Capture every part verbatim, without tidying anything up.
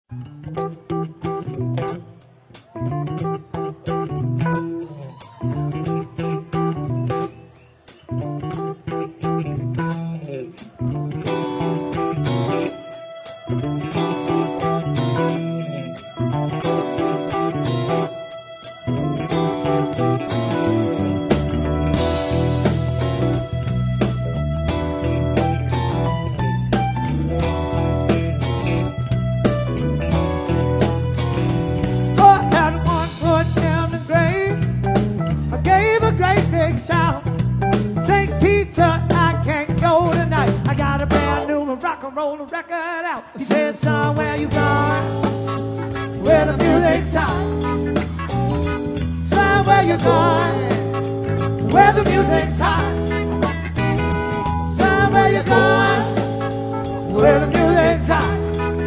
Roll the record out. He said, son, where you going? Where the music's hot. Son, where you going? Where the music's hot. Son, where you going? Where the music's hot.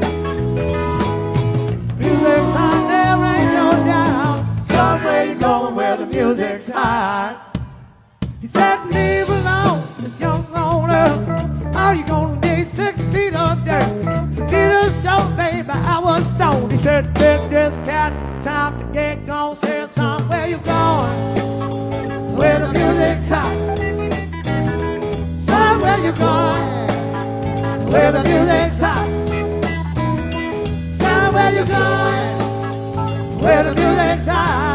Music's hot, there ain't no doubt. Son, where you going? Where the music's hot. He said, leave alone this young owner. How you gonna need six feet of dirt? So get a show, baby, I was stoned. He said, let this cat time to get gone. Said, son, where you going? Where the music's hot. Son, where you going? Where the music's hot. Son, where you going? Where the music's hot.